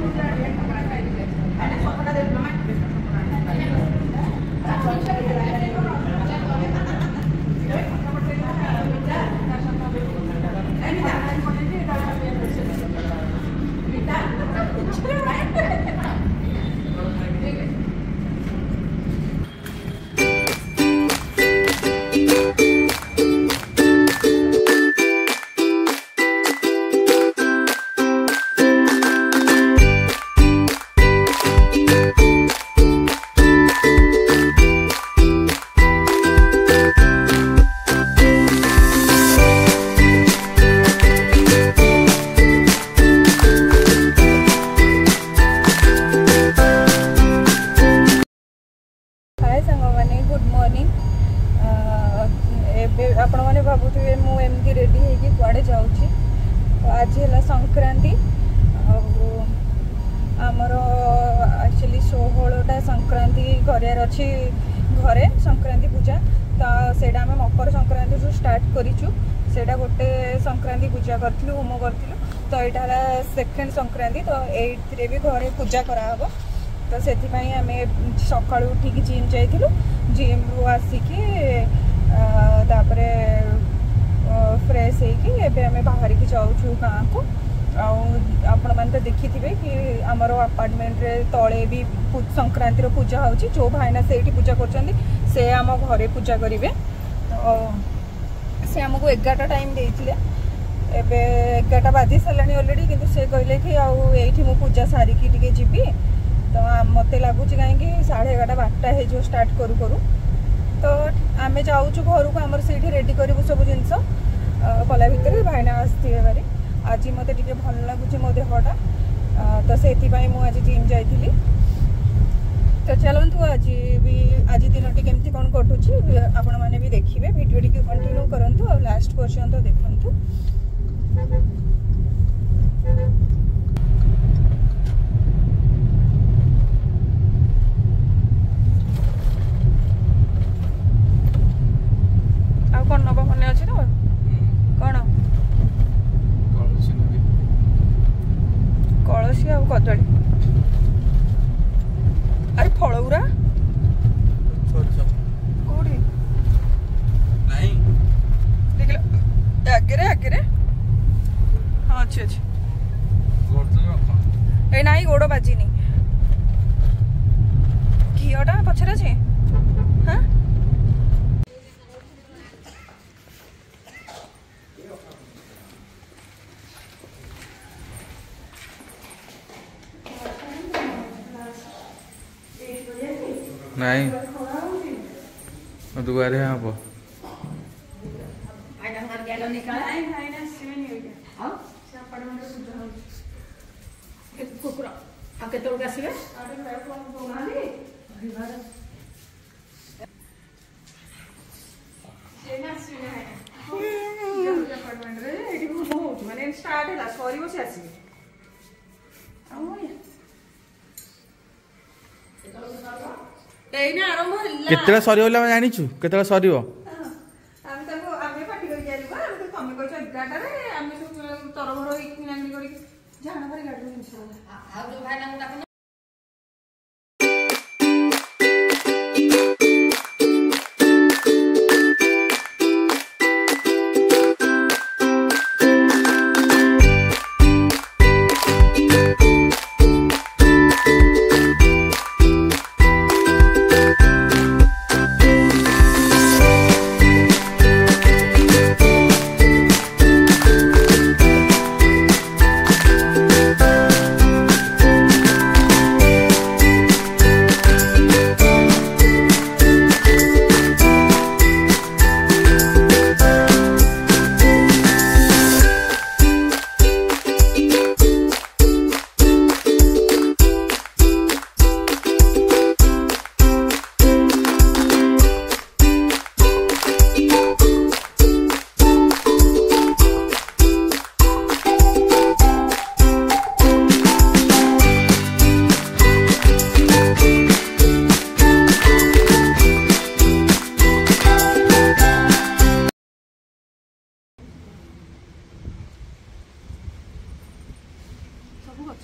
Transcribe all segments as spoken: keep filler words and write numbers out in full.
आपण मैंने भावुवे मुझे रेडी होगी कुआड़े जाऊँगी तो आज है संक्रांति आमर एक्चुअली षोहलटा संक्रांति करार अच्छी घरे संक्रांति पूजा तो सेटा आम मकर संक्रांति जो स्टार्ट करूँ सेटा गोटे संक्रांति पूजा करूँ होम करूँ तो यहाँ सेकेंड संक्रांति तो ये भी घरे पूजा कराब तो से आम सका उठिक जिम जाइलु जिम रु आसिकी तापर फ्रेश होके बाहर की जाऊँ गाँव को आपण मैंने तो देखी थे कि आमर अपार्टमेंट रे तले भी संक्रांति पूजा हो जो भाईना से पूजा कर से आम घरे पूजा करेंगे तो से आमको एगारटा टाइम देते एबे एगारटा बाजी सारे अलरेडी किंतु से कहले कि आठी मु पूजा सारिकी टिके जीवी तो मत लगुच कहीं साढ़े एगारटा बारटा है जो स्टार्ट करू करू तो आम जाऊँ घर को आमर से रेडी करूँ सब जिनस कला भितर भाईना आसवे बारी आज मत टे भल लगुच मो देहटा तो से आज जिम जाइली तो चलतु आज भी आज दिन टी केमती कौन कटुची आपण मैंने भी देखिए वीडियो टी कंटिन्यू करूँ और लास्ट पर्यंत देखु आ कौन नवा मन अच्छे तो कौन कलसी आ कदली अरे फल गुरा कौटी देख आगे आगे हाँ अच्छे अच्छे ए ना गोड़ बाजिनी घीटा पचर अच्छे हाँ नहीं दुआरे हाँ वो कुकुरा आके तोड़ के आसीबे माने स्टार्ट है सरी बस आसीबे केतला सरी होला मैं जानिछु केतला सरीबो हम तको आमे पार्टी कर गेलु बा हम तो कमे कहछ एगारटा रे आमे सब तरभर होई किनानी करी जाना भरी गाडी इंशाल्लाह आ जो भाई ना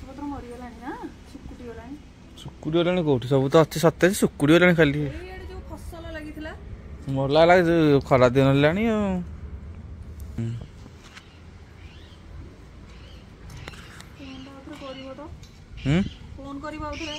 ପତ୍ର ମରିଗଲାଣି ନା ଶୁକୁଟି ଗଲାଣି। ଶୁକୁଟି ଗଲାଣି କୋଉଠି ସବୁ ତ ଅଛି ସତେ ଶୁକୁଟି ଗଲାଣି ଖାଲି ଏଇଆଡେ ଯୋଉ ଫସଲ ଲାଗିଥିଲା ମରଲା ହେଲା ଖରା ଦିନ ହେଲାଣି ଆଉ କରିବ ତ ହୁଁ ଫୋନ କରିବ ଆଉଥରେ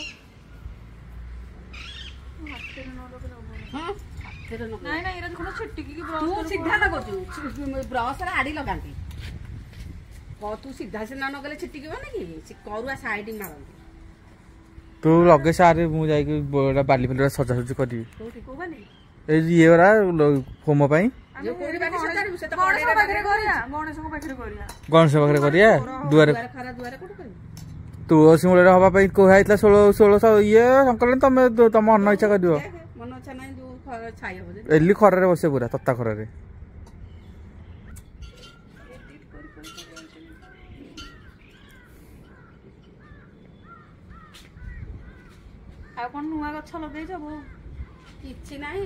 ହାତରେ ନ ରଖିଲେ ହବନି। ନାଇଁ ନାଇଁ ଏରା ଦେଖୁନ ଛିଟିକି ତୁ ସିଧା ଲଗାଉଛୁ ବ୍ରସରେ ଆଡି ଲଗାନ୍ତି ତୁ ସିଧା ସିନା ନଗଲେ ଛିଟିକିବନି କି କରୁଆ ସାଇଡ ମାରନ୍ତି। ତୁ ଲଗେଇ ସାରେ ମୁଁ ଯାଇକି ବାଲି ଫାଲି ସଜାସଜି କରିବି କୋଉଠି କୋଉ ବାଲି ଏଇ ଇଏ ଗୁରା ହୋମ ପାଇଁ ଗଣେଶ ପାଖରେ କରିବା ଗଣେଶଙ୍କ ପାଖରେ କରିବା ଗଣେଶ ପାଖରେ କରିବା ଦୁଆରେ ଖରା ଦୁଆରେ କୋଉଠି କରିବୁ ତୁଳସୀ ମୂଳରେ ହବା ପାଇଁ କୁହା ହେଇଥିଲା ଷୋଳ ଷୋଳଶହ ଇଏ ସଂକ୍ରାନ୍ତି ତମେ ତମ ମନ ଇଚ୍ଛା କରିବ ମନ ଇଚ୍ଛା ନାହିଁ ଯୋଉ ଛାଇ ହବ ଏଲି ଖରାରେ ବସେ ପୁରା ତତା ଖରାରେ ଆଉ କଣ ନୂଆ ଗଛ ଲଗେଇଛ ବୋଉ? କିଛି ନାହିଁ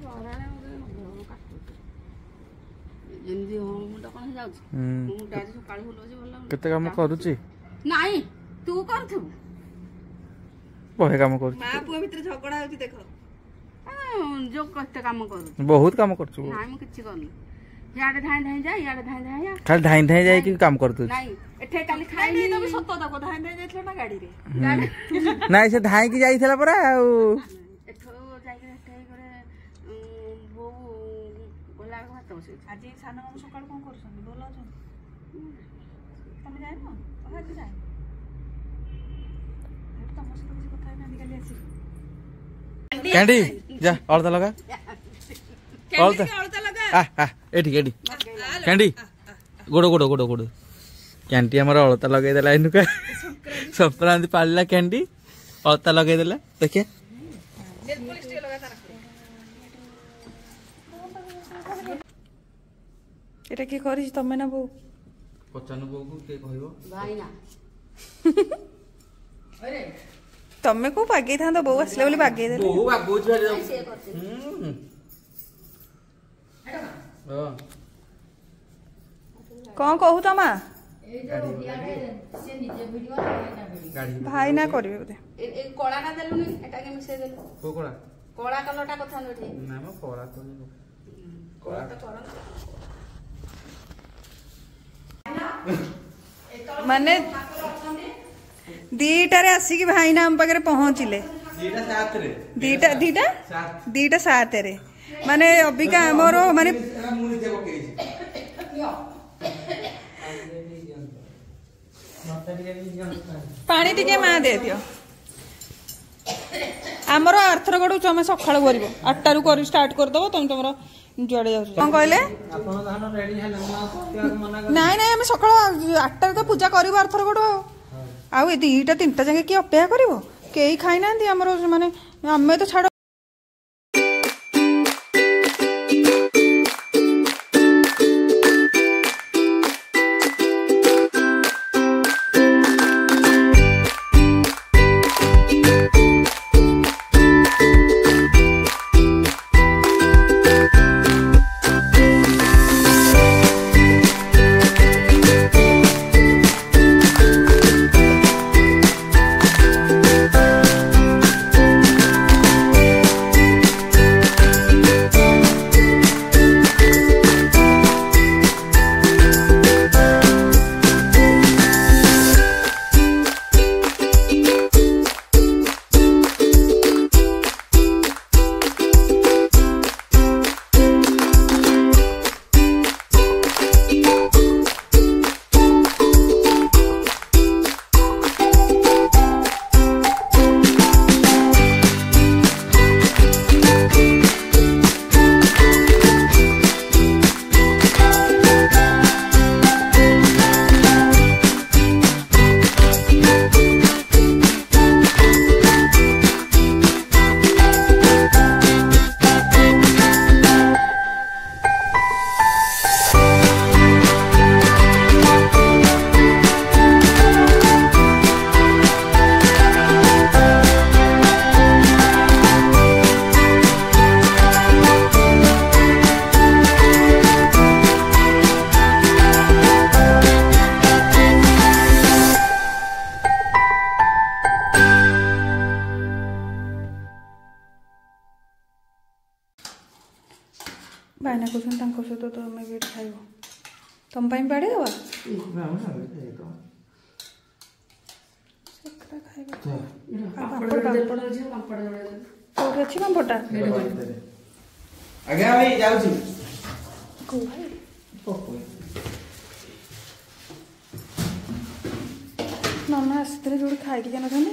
ଯେମିତି ମୁଣ୍ଡ କଣ ହେଇଯାଉଛି ମୁଣ୍ଡ ଆଜି ସକାଳୁ ବୁଲଉଛି ଭଲ କେତେ କାମ କରୁଛି ନାଇଁ ତୁ କରୁଥିବୁ ବହେ କାମ କରୁଛି ମା ପୁଅ ଭିତରେ ଝଗଡା ହଉଛି ଦେଖ ଯୋଉ କେତେ କାମ କରୁଛି ବହୁତ କାମ କରୁଛୁ ନାଇଁ ମୁଁ କିଛି କରୁନି ଇଆଡେ ଧାଇଁ ଧାଇଁ ଯା ଇଆଡେ ଧାଇଁ ଧାଇଁ ଯା ଖାଲି ଧାଇଁ ଧାଇଁ ଯାଇକି କାମ କରୁଛୁ ନାଇଁ ଏଠି କାଲି ଖାଇନି ତମେ ସତ ତାକୁ ଧାଇଁ ଧାଇଁ ଯାଇଥିଲ ନା ଗାଡିରେ ନାଇଁ ସେ ଧାଇଁକି ଯାଇଥିଲା ପରା ଆଉ ଏଠୁ ଯାଇକି ଏଠି করে ବୋଉ ଗଲା ଭାତ ବସେଇଛି ଆଜି ସାନ ମାମୁଁ ସକାଳୁ କଣ କରୁଛନ୍ତି ଭଲ ଅଛନ୍ତି ତମେ ଯାଇନ ଆଜି ଯାଇ ତମ ସହିତ କିଛି କଥା ହେଇନାହାନ୍ତି କାଲି ଆସିକି କ୍ୟାଣ୍ଡି ଯା ଅଳତା ଲଗା ଅଳତା ଆ ଆ ଏଠି ଏଠି କ୍ୟାଣ୍ଡି ଗୋଡ଼ ଗୋଡ଼ ଗୋଡ଼ ଗୋଡ଼ କ୍ୟାଣ୍ଡି ଆମର ଅଳତା ଲଗେଇଦେଲା ଏନୁକା ସଂକ୍ରାନ୍ତି ପାଳିଲା କ୍ୟାଣ୍ଡି ଅଳତା ଲଗେଇଦେଲା ଦେଖିଆ এটা কি করিস তমে না বউ ପଚାନ ବୋଉକୁ କିଏ କହିବ ଭାଇନା ତମେ କୋଉ ବାଗେଇଥାନ୍ତ ବୋଉ ଆସିଲେ ବୋଲି ବାଗେଇ ଦେଲେ ବୋଉ ବାଗଉଛି ଭାରି ଯାଉଛି ହଁ କଣ କହୁଛ ମା ଭାଇ ନା କରିବେ ବୋଧେ ଏ କଳାଟା ଦେଲୁନି ଏଟାକେ ମିଶେଇ ଦେଲୁ କୋଉ କଳା କଳା କଲରଟା କଥା ଏଠି ନା ମ କଳା ତ କଳା ତ କରନ୍ତି ମାନେ ଦିଟାରେ ଆସିକି ଭାଇନା ଆମ ପାଖରେ ପହଞ୍ଚିଲେ ଦିଟା ସାତରେ ଦିଟା ଦିଟା ଦିଟା ସାତରେ ମାନେ ଅବିକା ଆମର ମାନେ ମୁଁ ନିଜେ ପକେଇଛି ପାଣି ଟିକେ ମା ଦେଇଦିଅ ଆମର ଆର୍ଥର ଗଡ଼ୁ ତମେ ସକାଳୁ କରିବ ଆଠଟାରୁ କରି ଷ୍ଟାର୍ଟ କରିଦେବ ତମେ ତମର ଯୁଆଡ଼େ ଯାଉଛ କଣ କହିଲେ ନାଇଁ ନାଇଁ ଆମେ ସକାଳ ଆଠଟାରେ ତ ପୂଜା କରିବୁ ଆର୍ଥର ଗଡ଼ୁ ଆଉ ଆଉ ଏ ଦିଟା ତିନିଟା ଯାକେ କିଏ ଅପେକ୍ଷା କରିବ କେହି ଖାଇନାହାନ୍ତି ଆମର ମାନେ ଆମେ ତ ଛାଡ଼ तुम पाई बाड़ी दवा कौन अच्छी पापड़ा आज्ञा भाई जाऊँ नना आसते जो खाई जाना था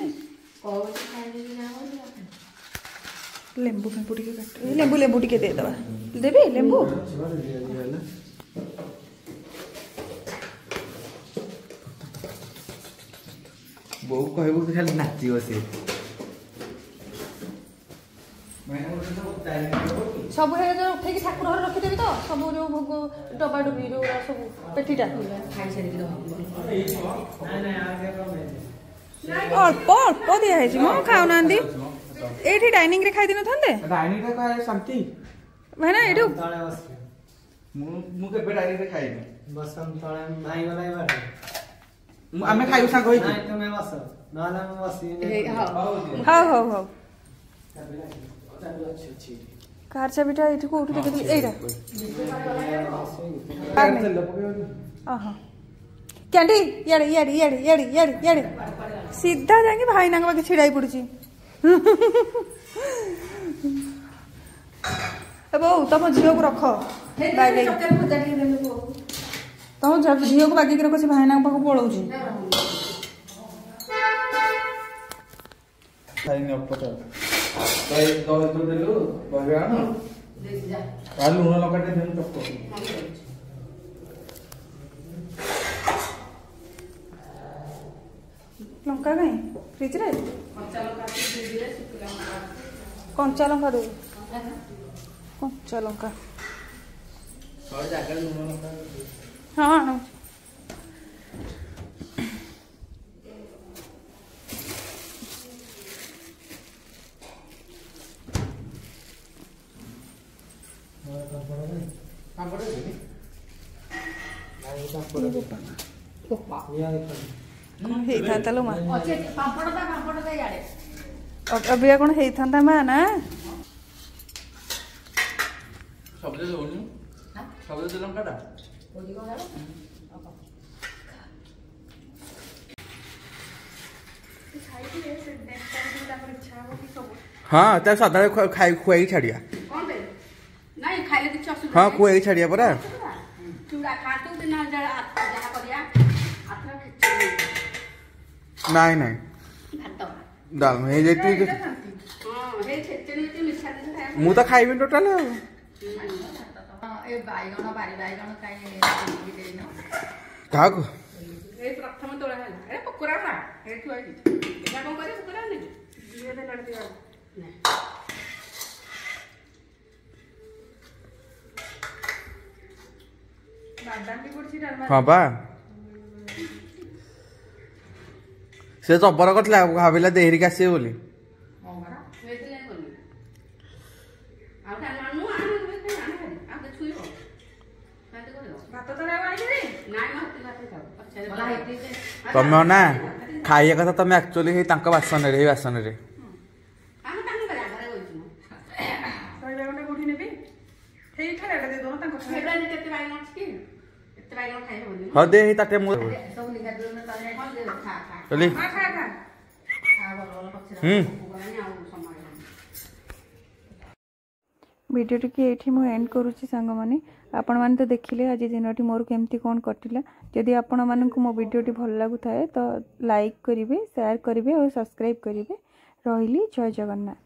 लेंबू फेंबू टे काट लेंबू लेंबू टे देदेवा देवी लेंबू बो कह खाली नाची सी सब उठे ठाकुर घर रखिदेवी तो सब जो भोग डबा डुबी जो सब पेटीटा अल्प अल्प दिखाई मो खाऊना ये डाइनिंग रे खाई दिन था डाइनिंग रे खाए शांति भाई ना एठू मु मु के डाइनिंग रे खाई बस हम तळे भाई वाला बाटे आमे खाइउ सांग होई नहीं तुम बस नहला में बस हां हां हां कार चाबिटा एठी को उठी देखि एइरा आहा कैंडी याडे याडे याडे याडे याडे याडे सीधा जाके भाई नांग बाके छिड़ाई पड़ुची ए बो तम झियो को रख बागे तम झियो को बागे के रख से भाई नांग बाको पळौची खाई न पटा ताई दो दो देलु बगान देख जा आ लूण लकाटे देन टप लंका कहीं फ्रिज रे कंचा लंका दे कंचा लंका और जाकर लूण लका हाँ ହେଇଥାନ୍ତା ଲୋ ମା ଅବିକା କଣ ହେଇଥାନ୍ତା ମା ନା ସବୁଜ ଦଉନି ସବୁଜ ଲଙ୍କାଟା हाँ त्या सदा खाई खुआई छाड़िया नहीं खाइले किछ असुविधा हाँ खुआई छाड़िया परा चूड़ा खातु दिन जरा जहा करिया आत्रा खिचड़ी नहीं नहीं भात दाल में हे जेती हां हे खिचड़ी के मिठा दिन खाया मु तो खाइबे टोटल ए बाईगण बारी बाईगण काई देनो का को ए प्रथम तोळा हला ए पकोरा ना ए थुआई एटा कोन करे पकोरा ने ये दे लड़ दिया नहीं हाँ बा से जबर करथिला भाबिला देहरी के आसे बोली तमे ना खाइया कथा तमे एक्चुअली हे तांका बासन रे बासन रे हाँ दे ही ताटे मु चली वीडियो टी ये मु एंड करुच्ची सांग मैंने आपण मैंने तो देखिले आज दिन मोर केमती कौन कटिला जदि आपण मानक मो वीडियो भल लगुए तो लाइक करेंगे शेयर करेंगे और सब्सक्राइब करेंगे रही जय जगन्नाथ।